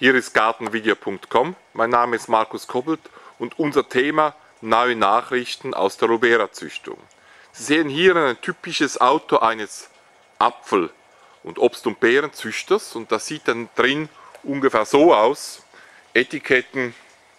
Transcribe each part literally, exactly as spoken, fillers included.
Hier ist gartenvideo punkt com. Mein Name ist Markus Kobbelt und unser Thema neue Nachrichten aus der Lobera-Züchtung. Sie sehen hier ein typisches Auto eines Apfel- und Obst- und Beerenzüchters und das sieht dann drin ungefähr so aus. Etiketten,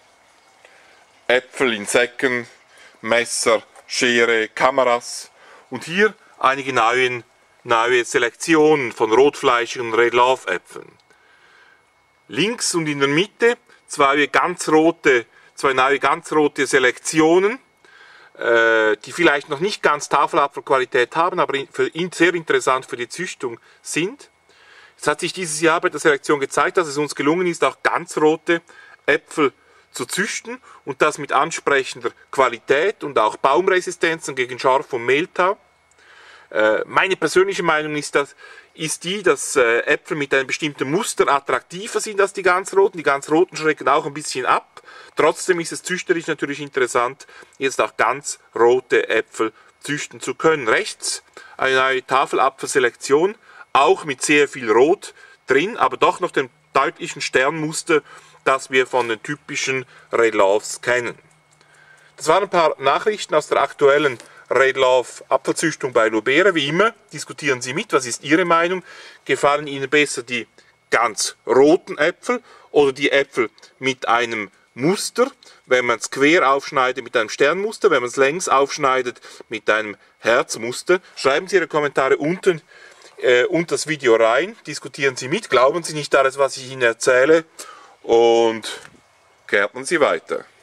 Äpfel in Säcken, Messer, Schere, Kameras und hier einige neue, neue Selektionen von rotfleischigen Red Love Äpfeln. Links und in der Mitte zwei ganz rote, zwei neue ganz rote Selektionen, äh, die vielleicht noch nicht ganz Tafelapfelqualität haben, aber für ihn sehr interessant für die Züchtung sind. Es hat sich dieses Jahr bei der Selektion gezeigt, dass es uns gelungen ist, auch ganz rote Äpfel zu züchten und das mit ansprechender Qualität und auch Baumresistenzen gegen Schorf und Mehltau. Äh, meine persönliche Meinung ist, dass, ist die, dass äh, Äpfel mit einem bestimmten Muster attraktiver sind als die ganz roten. Die ganz roten schrecken auch ein bisschen ab. Trotzdem ist es züchterisch natürlich interessant, jetzt auch ganz rote Äpfel züchten zu können. Rechts eine neue Tafelapfelselektion, auch mit sehr viel Rot drin, aber doch noch dem deutlichen Sternmuster, das wir von den typischen Red Loves kennen. Das waren ein paar Nachrichten aus der aktuellen Red Love Apfelzüchtung bei Lobera. Wie immer, diskutieren Sie mit, was ist Ihre Meinung? Gefallen Ihnen besser die ganz roten Äpfel oder die Äpfel mit einem Muster, wenn man es quer aufschneidet mit einem Sternmuster, wenn man es längs aufschneidet mit einem Herzmuster? Schreiben Sie Ihre Kommentare unten äh, unter das Video rein, diskutieren Sie mit, glauben Sie nicht alles, was ich Ihnen erzähle und gärtnern Sie weiter.